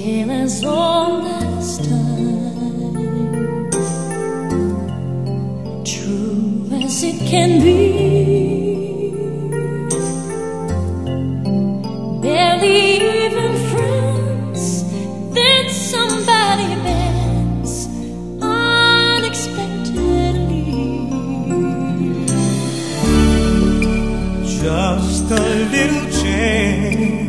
tale as old as time, true as it can be. Barely even friends, then somebody bends unexpectedly. Just a little change,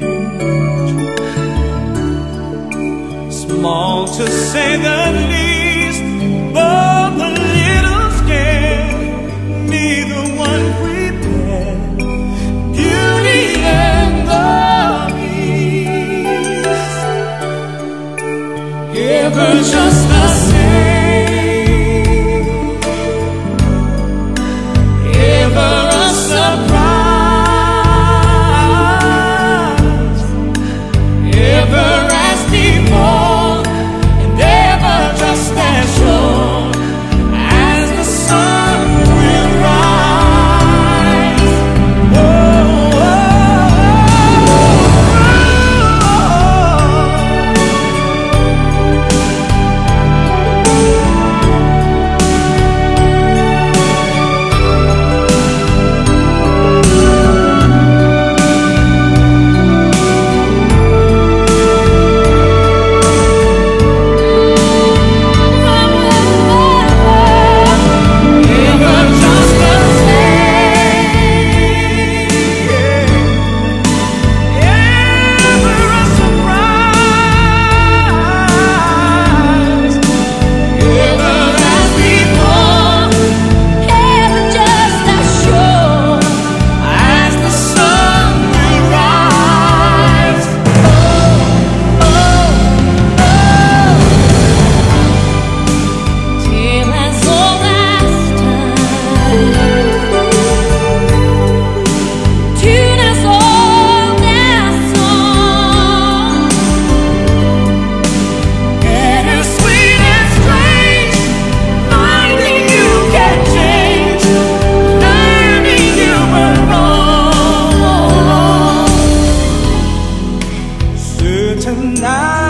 small to say the least, but a little scared. Neither one prepared. Beauty and the Beast, ever just the same, ever a surprise, ever as before, and ever just as sure as the sun will rise. Oh, oh, tonight.